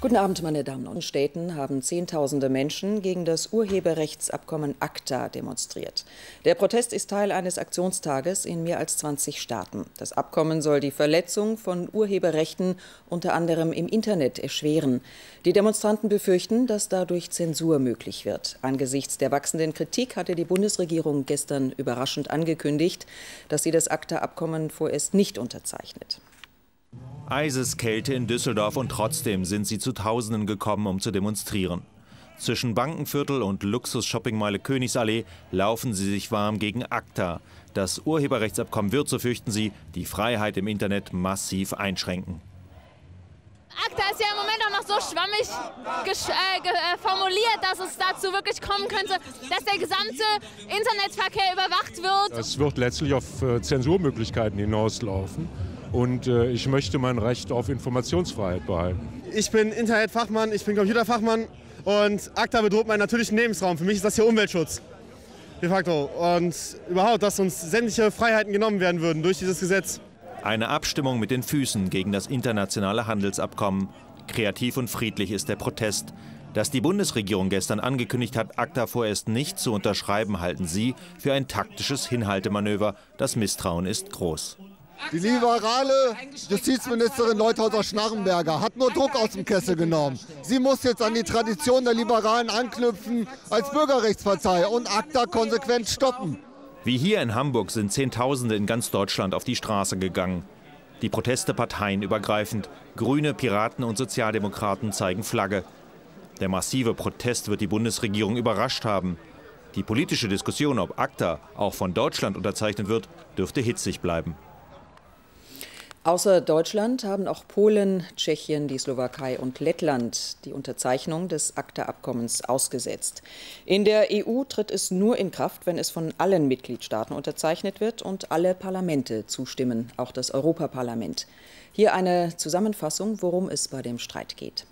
Guten Abend, meine Damen und Herren. In Städten haben Zehntausende Menschen gegen das Urheberrechtsabkommen ACTA demonstriert. Der Protest ist Teil eines Aktionstages in mehr als 20 Staaten. Das Abkommen soll die Verletzung von Urheberrechten unter anderem im Internet erschweren. Die Demonstranten befürchten, dass dadurch Zensur möglich wird. Angesichts der wachsenden Kritik hatte die Bundesregierung gestern überraschend angekündigt, dass sie das ACTA-Abkommen vorerst nicht unterzeichnet. Eiseskälte in Düsseldorf und trotzdem sind sie zu Tausenden gekommen, um zu demonstrieren. Zwischen Bankenviertel und Luxus-Shoppingmeile Königsallee laufen sie sich warm gegen ACTA. Das Urheberrechtsabkommen wird, so fürchten sie, die Freiheit im Internet massiv einschränken. ACTA ist ja im Moment auch noch so schwammig formuliert, dass es dazu wirklich kommen könnte, dass der gesamte Internetverkehr überwacht wird. Es wird letztlich auf Zensurmöglichkeiten hinauslaufen. Und ich möchte mein Recht auf Informationsfreiheit behalten. Ich bin Internetfachmann, ich bin Computerfachmann und ACTA bedroht meinen natürlichen Lebensraum. Für mich ist das hier Umweltschutz, de facto. Und überhaupt, dass uns sämtliche Freiheiten genommen werden würden durch dieses Gesetz. Eine Abstimmung mit den Füßen gegen das internationale Handelsabkommen. Kreativ und friedlich ist der Protest. Dass die Bundesregierung gestern angekündigt hat, ACTA vorerst nicht zu unterschreiben, halten sie für ein taktisches Hinhaltemanöver. Das Misstrauen ist groß. Die liberale Justizministerin Leuthäuser-Schnarrenberger hat nur Druck aus dem Kessel genommen. Sie muss jetzt an die Tradition der Liberalen anknüpfen als Bürgerrechtspartei und ACTA konsequent stoppen. Wie hier in Hamburg sind Zehntausende in ganz Deutschland auf die Straße gegangen. Die Proteste parteienübergreifend. Grüne, Piraten und Sozialdemokraten zeigen Flagge. Der massive Protest wird die Bundesregierung überrascht haben. Die politische Diskussion, ob ACTA auch von Deutschland unterzeichnet wird, dürfte hitzig bleiben. Außer Deutschland haben auch Polen, Tschechien, die Slowakei und Lettland die Unterzeichnung des ACTA-Abkommens ausgesetzt. In der EU tritt es nur in Kraft, wenn es von allen Mitgliedstaaten unterzeichnet wird und alle Parlamente zustimmen, auch das Europaparlament. Hier eine Zusammenfassung, worum es bei dem Streit geht.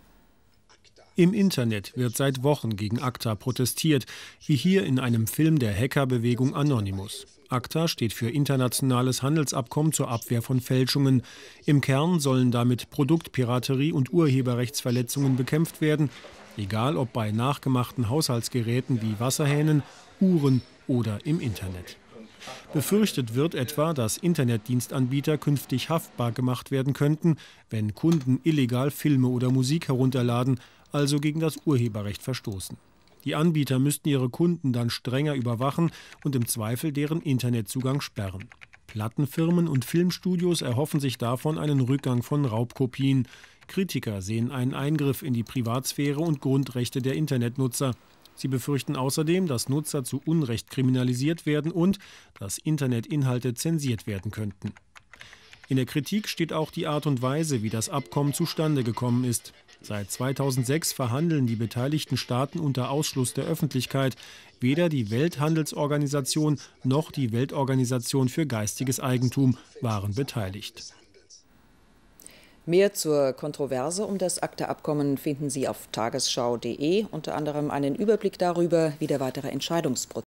Im Internet wird seit Wochen gegen ACTA protestiert, wie hier in einem Film der Hackerbewegung Anonymous. ACTA steht für Internationales Handelsabkommen zur Abwehr von Fälschungen. Im Kern sollen damit Produktpiraterie und Urheberrechtsverletzungen bekämpft werden, egal ob bei nachgemachten Haushaltsgeräten wie Wasserhähnen, Uhren oder im Internet. Befürchtet wird etwa, dass Internetdienstanbieter künftig haftbar gemacht werden könnten, wenn Kunden illegal Filme oder Musik herunterladen, also gegen das Urheberrecht verstoßen. Die Anbieter müssten ihre Kunden dann strenger überwachen und im Zweifel deren Internetzugang sperren. Plattenfirmen und Filmstudios erhoffen sich davon einen Rückgang von Raubkopien. Kritiker sehen einen Eingriff in die Privatsphäre und Grundrechte der Internetnutzer. Sie befürchten außerdem, dass Nutzer zu Unrecht kriminalisiert werden und dass Internetinhalte zensiert werden könnten. In der Kritik steht auch die Art und Weise, wie das Abkommen zustande gekommen ist. Seit 2006 verhandeln die beteiligten Staaten unter Ausschluss der Öffentlichkeit. Weder die Welthandelsorganisation noch die Weltorganisation für geistiges Eigentum waren beteiligt. Mehr zur Kontroverse um das ACTA-Abkommen finden Sie auf tagesschau.de, unter anderem einen Überblick darüber, wie der weitere Entscheidungsprozess